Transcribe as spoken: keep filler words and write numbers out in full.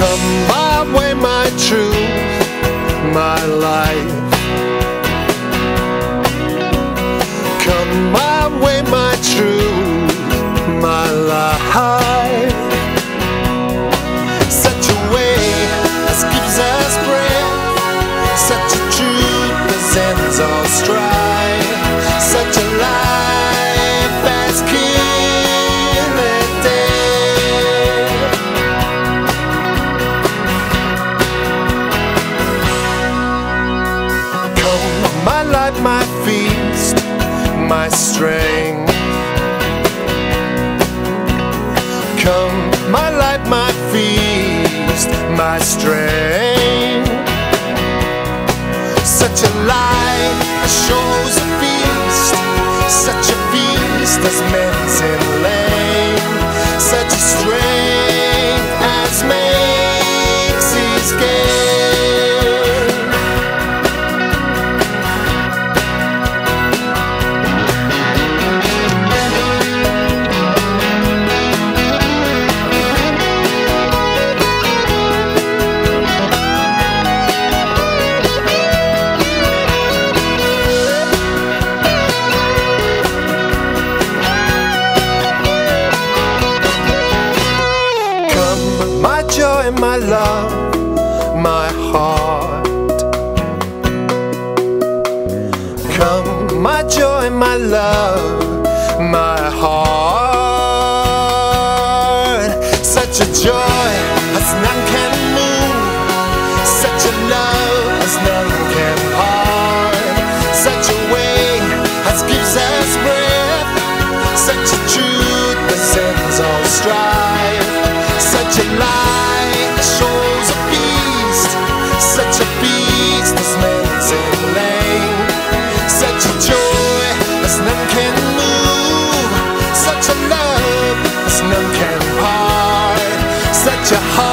Come my way, my truth, my life. Come my way, my truth, my life. Such a way as gives us breath, such a truth as ends all strife, such a life as killeth death. Come my life, my feast, my strength. Come my life, my feast, my strength. Such a light as shows a feast, such a feast as mends in lane, such a strength as makes his gain. My joy, my love, my heart. Come, my joy, my love, my heart. Such a joy as none can move, such a love as none can part, such a way as gives us breath, such a truth that ends all strife. Such a light that shows a feast, such a feast as mends in lane, such a joy as none can move, such a love as none can part, such a heart